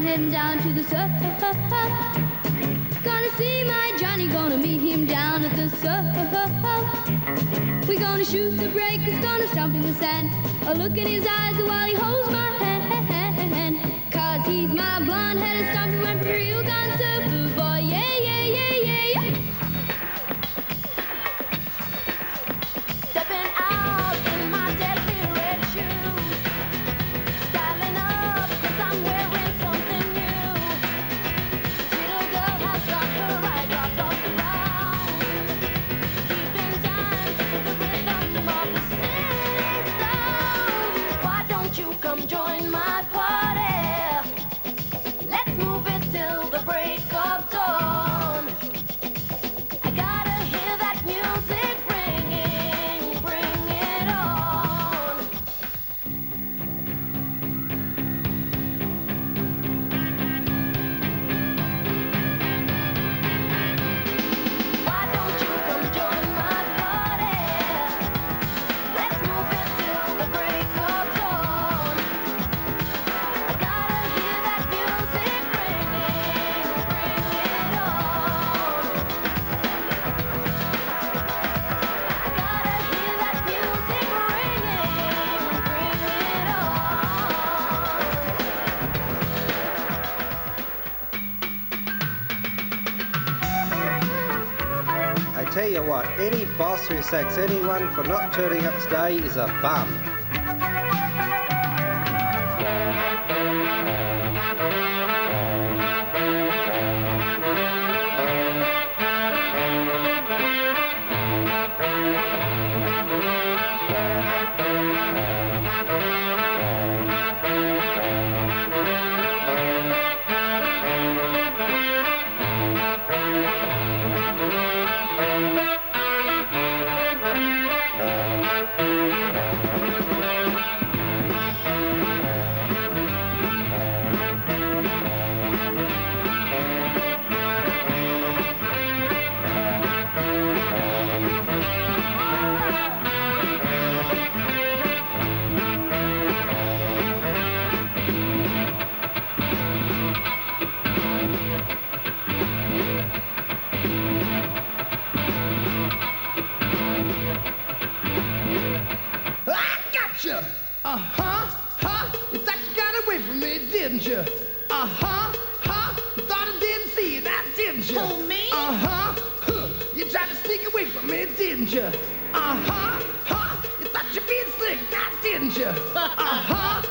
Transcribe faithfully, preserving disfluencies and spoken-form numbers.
heading down to the surf. Gonna see my Johnny, gonna meet him down at the surf. We're gonna shoot the breakers, gonna stomp in the sand. A look in his eyes while he holds my hand. Cause he's my blonde-headed, stomping, run for real gun surfer boy. Yeah, yeah, yeah, yeah, yeah. Stepping out in my deadly red shoes, styling up cause I'm wearing something new. Little girl has got her eyes off off the ground, keeping time to the rhythm of the city sounds. Why don't you come join my party? Let's move it till the break of dawn. I gotta hear that music ringing, bring it on. Why don't you come join my party? Let's move it till the break of dawn. I gotta hear that music ringing, bring it on. I gotta hear that music ringing, bring it on. I tell you what, any boss who sacks anyone for not turning up today is a bum. Uh-huh, huh? You thought you got away from me, didn't you? Uh-huh, huh? You thought I didn't see you, now didn't you? Who, me? Uh-huh, huh? You tried to sneak away from me, didn't you? Uh-huh, huh? You thought you'd be slick, now didn't you? Uh-huh,